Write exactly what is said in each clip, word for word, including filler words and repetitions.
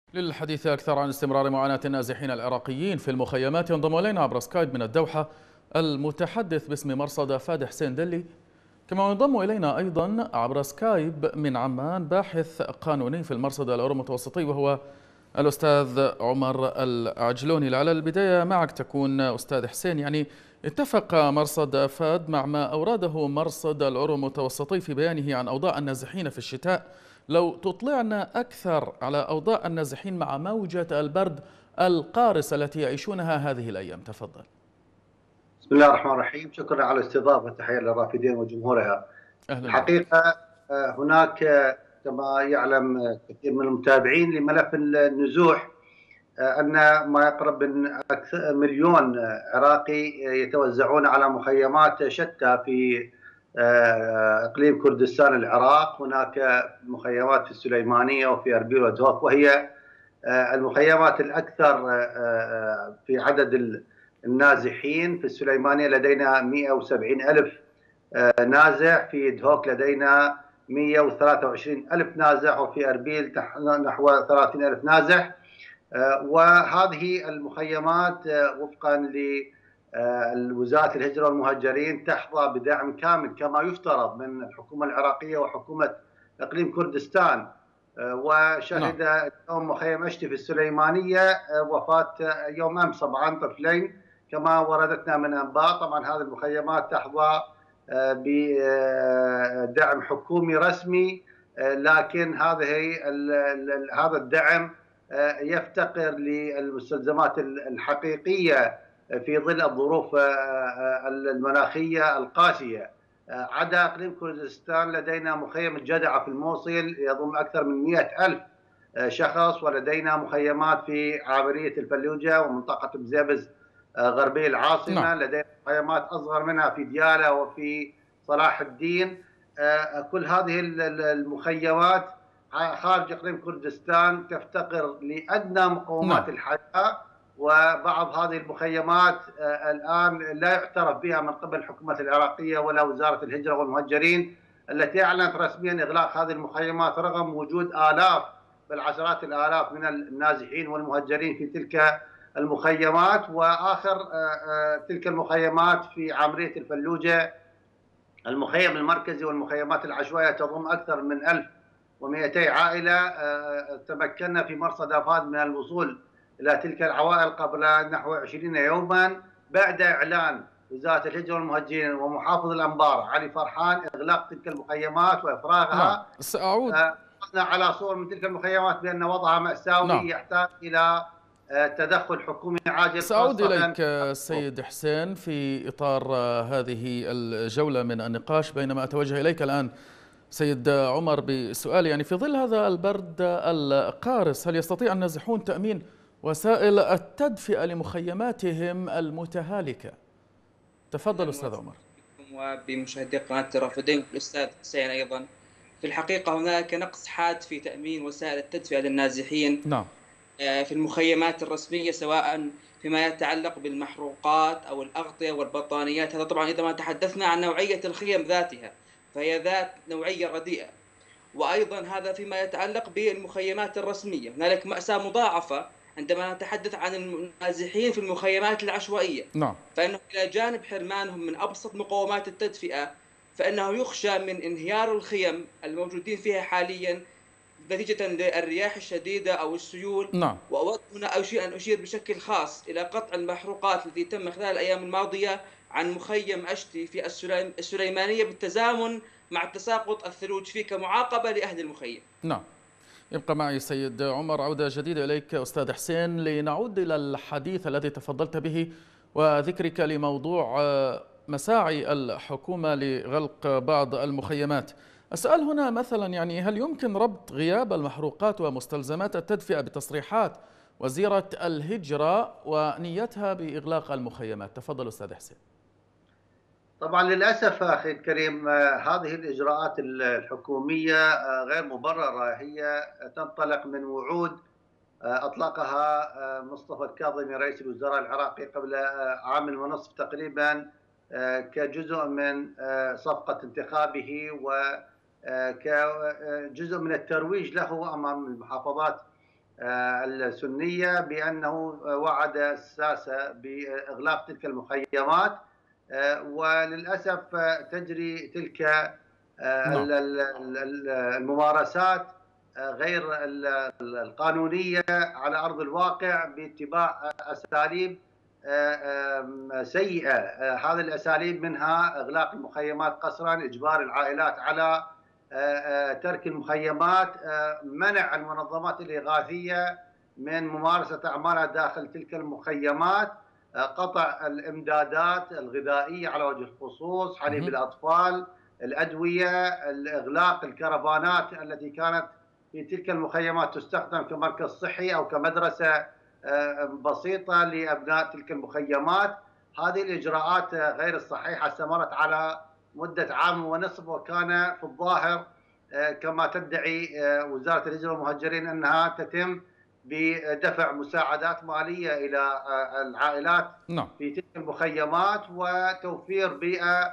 للحديث أكثر عن استمرار معاناة النازحين العراقيين في المخيمات ينضم إلينا عبر سكايب من الدوحة المتحدث باسم مرصد فادي حسين دلي، كما ينضم إلينا أيضا عبر سكايب من عمان باحث قانوني في المرصد الأورو المتوسطي وهو الأستاذ عمر العجلوني. على البداية معك تكون أستاذ حسين، يعني اتفق مرصد فاد مع ما أورده مرصد الأورو المتوسطي في بيانه عن أوضاع النازحين في الشتاء. لو تطلعنا أكثر على أوضاع النازحين مع موجة البرد القارصة التي يعيشونها هذه الأيام، تفضل. بسم الله الرحمن الرحيم، شكرا على الاستضافة، تحية للرافدين وجمهورها. أهلا بك. الحقيقة هناك كما يعلم كثير من المتابعين لملف النزوح أن ما يقرب من مليون عراقي يتوزعون على مخيمات شتى في إقليم كردستان العراق. هناك مخيمات في السليمانية وفي أربيل ودهوك، وهي المخيمات الأكثر في عدد النازحين. في السليمانية لدينا مئة وسبعين ألف نازح، في دهوك لدينا مئة وثلاثة وعشرين ألف نازح، وفي أربيل نحو ثلاثين ألف نازح. وهذه المخيمات وفقا لوزارة الهجرة والمهجرين تحظى بدعم كامل كما يفترض من الحكومة العراقية وحكومة إقليم كردستان. وشهد اليوم مخيم أشتي في السليمانية وفاة يوم أمس طبعا طفلين كما وردتنا من أنباء. طبعا هذه المخيمات تحظى بدعم حكومي رسمي، لكن هذه هذا الدعم يفتقر للمستلزمات الحقيقية في ظل الظروف المناخية القاسية. عدا إقليم كردستان لدينا مخيم الجدعة في الموصل يضم أكثر من مئة ألف شخص، ولدينا مخيمات في عابرية الفلوجة ومنطقة بزيبز غربي العاصمة. نعم. لدينا مخيمات أصغر منها في ديالى وفي صلاح الدين. كل هذه المخيمات خارج إقليم كردستان تفتقر لأدنى مقومات نعم. الحياة، وبعض هذه المخيمات الآن لا يعترف بها من قبل الحكومة العراقية ولا وزارة الهجرة والمهجرين، التي أعلنت رسميا إغلاق هذه المخيمات رغم وجود آلاف بل عشرات الآلاف من النازحين والمهجرين في تلك المخيمات. وآخر تلك المخيمات في عامرية الفلوجة، المخيم المركزي والمخيمات العشوائية تضم أكثر من ألف ومئتي عائلة. تمكنا في مرصد فاد من الوصول إلى تلك العوائل قبل نحو عشرين يوما بعد إعلان وزارة الهجرة والمهجرين ومحافظ الأنبار علي فرحان إغلاق تلك المخيمات وإفراغها. نعم. سأعود على صور من تلك المخيمات بأن وضعها مأساوي. نعم. يحتاج إلى تدخل حكومي عاجل. سأعود إليك سيد حسين في إطار هذه الجولة من النقاش، بينما أتوجه إليك الآن سيد عمر بسؤال، يعني في ظل هذا البرد القارس هل يستطيع النازحون تأمين وسائل التدفئة لمخيماتهم المتهالكة؟ تفضل أستاذ عمر. وبمشاهدي قناة الرافدين والأستاذ حسين أيضا، في الحقيقة هناك نقص حاد في تأمين وسائل التدفئة للنازحين. نعم. في المخيمات الرسمية، سواء فيما يتعلق بالمحروقات أو الأغطية والبطانيات. هذا طبعا إذا ما تحدثنا عن نوعية الخيم ذاتها فهي ذات نوعية رديئة. وأيضا هذا فيما يتعلق بالمخيمات الرسمية، هنالك مأساة مضاعفة عندما نتحدث عن النازحين في المخيمات العشوائية. نعم. فإنه إلى جانب حرمانهم من أبسط مقومات التدفئة، فإنه يخشى من انهيار الخيم الموجودين فيها حاليا نتيجة للرياح الشديدة أو السيول. نعم. وأود هنا أشير أن أشير بشكل خاص إلى قطع المحروقات التي تم خلال الأيام الماضية عن مخيم أشتي في السليمانية بالتزامن مع تساقط الثلوج فيه كمعاقبة لأهل المخيم. نعم. يبقى معي سيد عمر. عودة جديدة إليك أستاذ حسين لنعود إلى الحديث الذي تفضلت به وذكرك لموضوع مساعي الحكومة لغلق بعض المخيمات. السؤال هنا مثلا، يعني هل يمكن ربط غياب المحروقات ومستلزمات التدفئة بتصريحات وزيرة الهجرة ونيتها بإغلاق المخيمات؟ تفضل أستاذ حسين. طبعا للأسف أخي الكريم هذه الإجراءات الحكومية غير مبررة، هي تنطلق من وعود أطلقها مصطفى الكاظمي رئيس الوزراء العراقي قبل عام ونصف تقريبا كجزء من صفقة انتخابه وكجزء من الترويج له أمام المحافظات السنية بأنه وعد الساسة بإغلاق تلك المخيمات، وللأسف تجري تلك الممارسات غير القانونية على أرض الواقع باتباع أساليب سيئة. هذه الأساليب منها إغلاق المخيمات قسرا، إجبار العائلات على ترك المخيمات، منع المنظمات الإغاثية من ممارسة أعمالها داخل تلك المخيمات، قطع الإمدادات الغذائية على وجه الخصوص، حليب الأطفال، الأدوية، إغلاق الكرفانات التي كانت في تلك المخيمات تستخدم كمركز صحي أو كمدرسة بسيطة لأبناء تلك المخيمات. هذه الإجراءات غير الصحيحة استمرت على مدة عام ونصف، وكان في الظاهر كما تدعي وزارة الهجرة والمهجرين أنها تتم بدفع مساعدات مالية إلى العائلات نعم. في تلك المخيمات وتوفير بيئة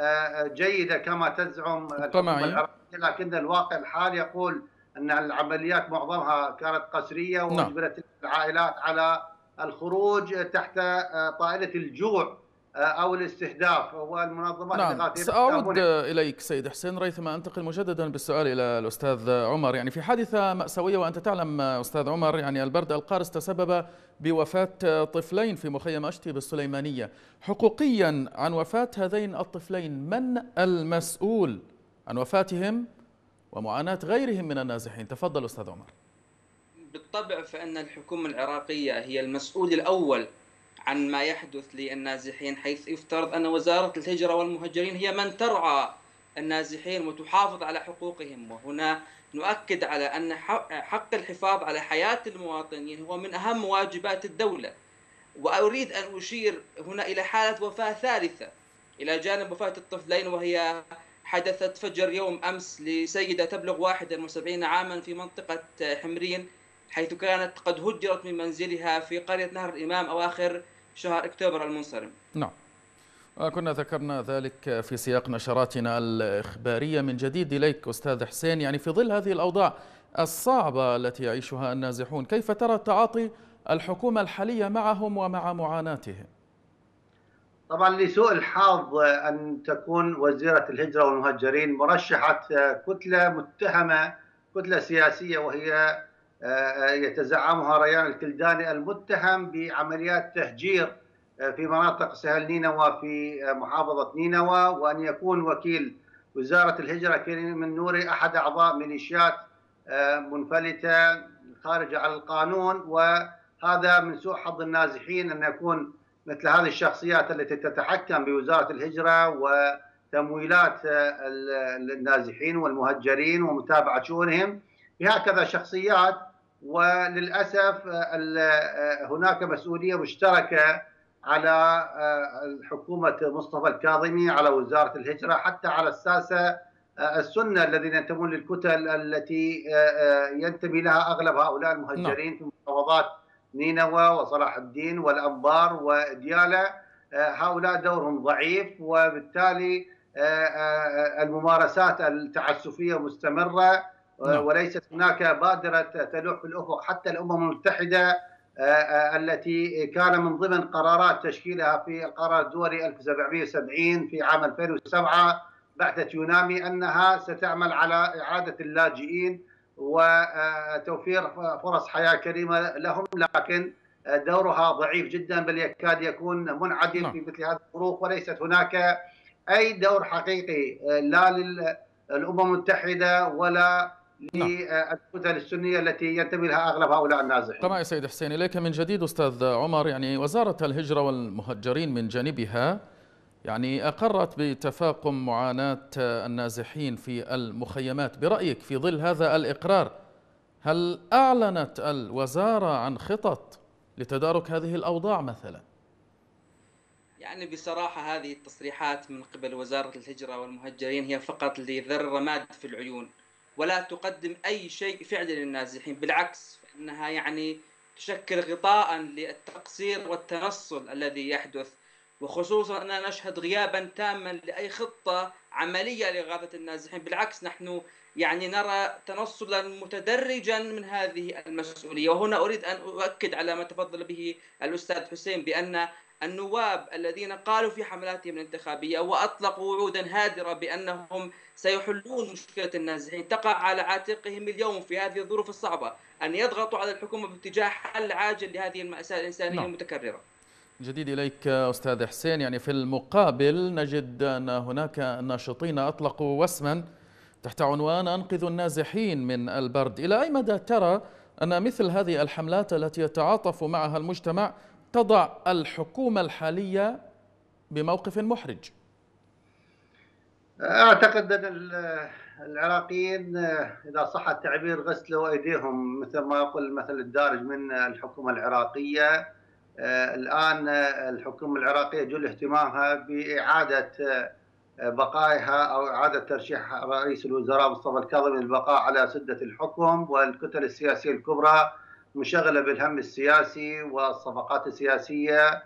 جيدة كما تزعم الحكومة العراقية، لكن الواقع الحال يقول أن العمليات معظمها كانت قسرية، وأجبرت العائلات على الخروج تحت طائلة الجوع أو الاستهداف. والمنظمات نعم. الإغاثية سأعود إليك سيد حسين ريثما أنتقل مجددا بالسؤال إلى الأستاذ عمر. يعني في حادثة مأساوية، وأنت تعلم أستاذ عمر يعني البرد القارس تسبب بوفاة طفلين في مخيم أشتي بالسليمانية. حقوقيا عن وفاة هذين الطفلين من المسؤول عن وفاتهم ومعاناة غيرهم من النازحين؟ تفضل أستاذ عمر. بالطبع فإن الحكومة العراقية هي المسؤول الأول عن ما يحدث للنازحين، حيث يفترض أن وزارة الهجرة والمهجرين هي من ترعى النازحين وتحافظ على حقوقهم. وهنا نؤكد على أن حق الحفاظ على حياة المواطنين هو من أهم واجبات الدولة. وأريد أن أشير هنا إلى حالة وفاة ثالثة إلى جانب وفاة الطفلين، وهي حدثت فجر يوم أمس لسيدة تبلغ واحد وسبعين عاما في منطقة حمرين، حيث كانت قد هجرت من منزلها في قرية نهر الإمام أواخر شهر أكتوبر المنصرم. نعم، كنا ذكرنا ذلك في سياق نشراتنا الإخبارية. من جديد إليك أستاذ حسين، يعني في ظل هذه الأوضاع الصعبة التي يعيشها النازحون، كيف ترى تعاطي الحكومة الحالية معهم ومع معاناتهم؟ طبعا لسوء الحظ أن تكون وزيرة الهجرة والمهجرين مرشحة كتلة متهمة، كتلة سياسية، وهي يتزعمها ريان الكلداني المتهم بعمليات تهجير في مناطق سهل نينوى في محافظة نينوى، وأن يكون وكيل وزارة الهجرة كريم من نوري أحد أعضاء ميليشيات منفلتة خارجة على القانون. وهذا من سوء حظ النازحين أن يكون مثل هذه الشخصيات التي تتحكم بوزارة الهجرة وتمويلات النازحين والمهجرين ومتابعة شؤونهم بهكذا شخصيات. وللأسف هناك مسؤولية مشتركة على حكومة مصطفى الكاظمي، على وزارة الهجرة، حتى على الساسة السنة الذين ينتمون للكتل التي ينتمي لها أغلب هؤلاء المهجرين في محافظات نينوى وصلاح الدين والأنبار وديالى. هؤلاء دورهم ضعيف، وبالتالي الممارسات التعسفية مستمرة، وليست هناك بادرة تلوح في الأفق. حتى الأمم المتحدة التي كان من ضمن قرارات تشكيلها في القرار الدولي ألف وسبعمئة وسبعين في عام ألفين وسبعة بعثة يونامي أنها ستعمل على إعادة اللاجئين وتوفير فرص حياة كريمة لهم، لكن دورها ضعيف جدا، بل يكاد يكون منعدم في مثل هذه الظروف. وليست هناك أي دور حقيقي لا للأمم المتحدة ولا للكتل السنية التي ينتمي لها أغلب هؤلاء النازحين. طبعا يا سيد حسين، إليك من جديد أستاذ عمر. يعني وزارة الهجرة والمهجرين من جانبها يعني أقرت بتفاقم معاناة النازحين في المخيمات. برأيك في ظل هذا الإقرار، هل أعلنت الوزارة عن خطط لتدارك هذه الأوضاع مثلا؟ يعني بصراحة هذه التصريحات من قبل وزارة الهجرة والمهجرين هي فقط لذر رماد في العيون، ولا تقدم أي شيء فعلي للنازحين. بالعكس، فإنها يعني تشكل غطاء للتقصير والتنصل الذي يحدث، وخصوصا أننا نشهد غيابا تاما لأي خطة عملية لإغاثة النازحين. بالعكس، نحن يعني نرى تنصلا متدرجا من هذه المسؤولية. وهنا أريد أن أؤكد على ما تفضل به الأستاذ حسين، بأن النواب الذين قالوا في حملاتهم الانتخابية وأطلقوا وعودا هادرة بأنهم سيحلون مشكلة النازحين، تقع على عاتقهم اليوم في هذه الظروف الصعبة أن يضغطوا على الحكومة باتجاه حل عاجل لهذه المأساة الإنسانية نعم. المتكررة. جديد إليك أستاذ حسين. يعني في المقابل نجد أن هناك ناشطين أطلقوا وسما تحت عنوان أنقذوا النازحين من البرد. إلى أي مدى ترى أن مثل هذه الحملات التي يتعاطف معها المجتمع تضع الحكومة الحالية بموقف محرج؟ أعتقد أن العراقيين إذا صح التعبير غسلوا أيديهم، مثل ما يقول المثل الدارج، من الحكومة العراقية. الآن الحكومة العراقية جل اهتمامها بإعادة بقائها أو إعادة ترشيح رئيس الوزراء مصطفى الكاظمي للبقاء على سدة الحكم، والكتل السياسية الكبرى مشغلة بالهم السياسي والصفقات السياسية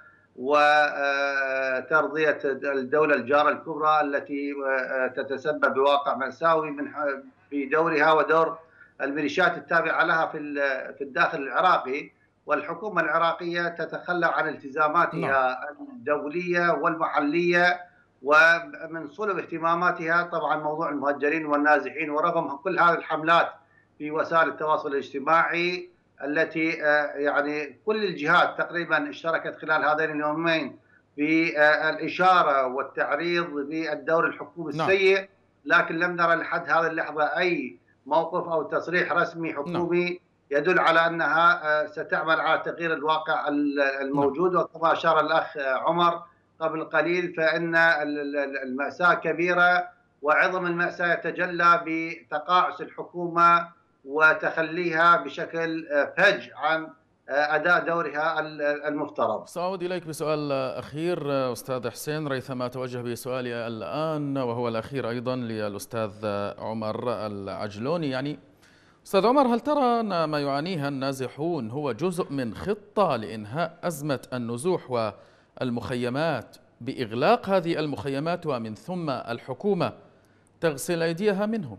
وترضية الدولة الجارة الكبرى التي تتسبب بواقع مأساوي من بدورها ودور الميليشيات التابعة لها في في الداخل العراقي. والحكومة العراقية تتخلى عن التزاماتها الدولية والمحلية، ومن صلب اهتماماتها طبعا موضوع المهجرين والنازحين. ورغم كل هذه الحملات في وسائل التواصل الاجتماعي التي يعني كل الجهات تقريبا اشتركت خلال هذين اليومين بالإشارة والتعريض بالدور الحكومي السيء، لكن لم نرى لحد هذه اللحظة أي موقف أو تصريح رسمي حكومي يدل على أنها ستعمل على تغيير الواقع الموجود. وكما أشار الأخ عمر قبل قليل، فإن المأساة كبيرة، وعظم المأساة يتجلى بتقاعس الحكومة وتخليها بشكل فج عن أداء دورها المفترض. سأعود إليك بسؤال أخير أستاذ حسين ريثما أتوجه بسؤالي الآن، وهو الأخير أيضا للأستاذ عمر العجلوني. يعني أستاذ عمر، هل ترى أن ما يعانيه النازحون هو جزء من خطة لإنهاء أزمة النزوح والمخيمات بإغلاق هذه المخيمات ومن ثم الحكومة تغسل أيديها منهم؟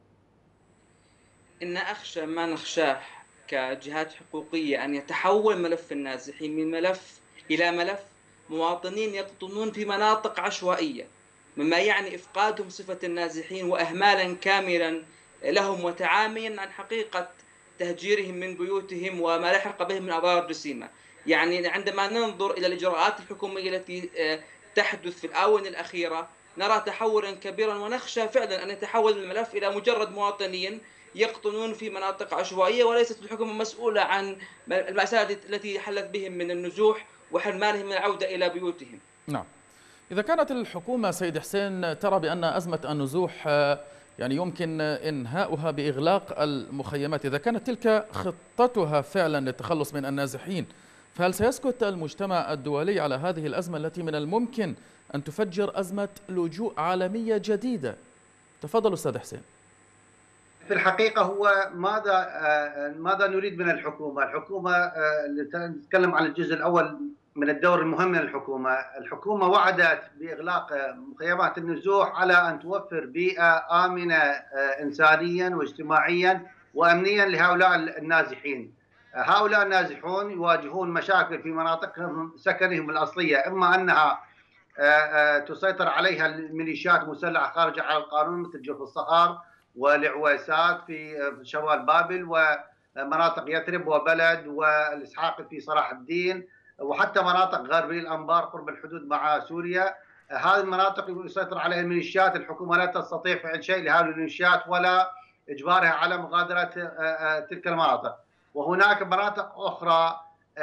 إن أخشى ما نخشاه كجهات حقوقية أن يتحول ملف النازحين من ملف إلى ملف مواطنين يقطنون في مناطق عشوائية، مما يعني إفقادهم صفة النازحين وإهمالا كاملا لهم وتعاميا عن حقيقة تهجيرهم من بيوتهم وما لحق بهم من أضرار جسيمة. يعني عندما ننظر إلى الإجراءات الحكومية التي تحدث في الآونة الأخيرة نرى تحولا كبيرا، ونخشى فعلا أن يتحول الملف إلى مجرد مواطنين يقطنون في مناطق عشوائية، وليست الحكومة مسؤولة عن المأساة التي حلت بهم من النزوح وحرمانهم من العودة إلى بيوتهم. نعم. إذا كانت الحكومة سيد حسين ترى بأن أزمة النزوح يعني يمكن إنهاؤها بإغلاق المخيمات، إذا كانت تلك خطتها فعلا للتخلص من النازحين، فهل سيسكت المجتمع الدولي على هذه الأزمة التي من الممكن أن تفجر أزمة لجوء عالمية جديدة؟ تفضل أستاذ حسين. في الحقيقة هو ماذا ماذا نريد من الحكومة؟ الحكومة نتكلم عن الجزء الأول من الدور المهم من الحكومة. الحكومة وعدت بإغلاق مخيمات النزوح على أن توفر بيئة آمنة إنسانيا واجتماعيا وأمنيا لهؤلاء النازحين. هؤلاء النازحون يواجهون مشاكل في مناطقهم سكنهم الأصلية، إما أنها تسيطر عليها الميليشيات المسلحة خارجة على القانون مثل جوف الصخر والعويسات في شمال بابل ومناطق يثرب وبلد والإسحاق في صلاح الدين، وحتى مناطق غربي الأنبار قرب الحدود مع سوريا. هذه المناطق يسيطر عليها الميليشيات، الحكومة لا تستطيع فعل شيء لهذه الميليشيات ولا إجبارها على مغادرة تلك المناطق. وهناك مناطق أخرى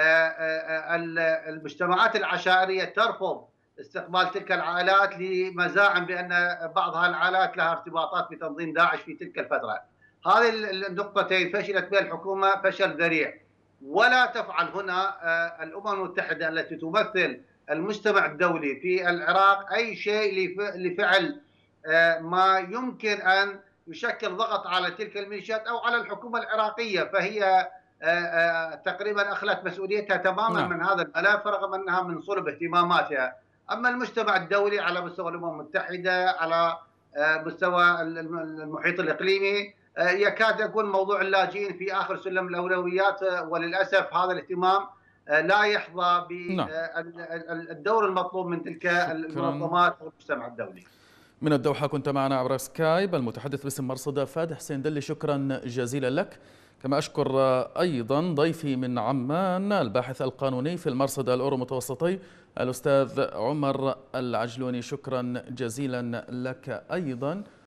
المجتمعات العشائرية ترفض استقبال تلك العائلات لمزاعم بأن بعض هذه العائلات لها ارتباطات بتنظيم داعش في تلك الفترة. هذه النقطتين فشلت بها الحكومة فشل ذريع، ولا تفعل هنا الأمم المتحدة التي تمثل المجتمع الدولي في العراق أي شيء لفعل ما يمكن أن يشكل ضغط على تلك الميليشيات أو على الحكومة العراقية، فهي تقريبا أخلت مسؤوليتها تماما من هذا الملف رغم أنها من صلب اهتماماتها. أما المجتمع الدولي على مستوى الأمم المتحدة، على مستوى المحيط الإقليمي، يكاد يكون موضوع اللاجئين في آخر سلم الأولويات، وللأسف هذا الاهتمام لا يحظى بالدور المطلوب من تلك المنظمات والمجتمع الدولي. من الدوحة كنت معنا عبر سكايب المتحدث باسم مرصد فادح حسين دلي، شكرا جزيلا لك. كما أشكر أيضا ضيفي من عمان الباحث القانوني في المرصد الأورو متوسطي الأستاذ عمر العجلوني، شكرا جزيلا لك أيضا.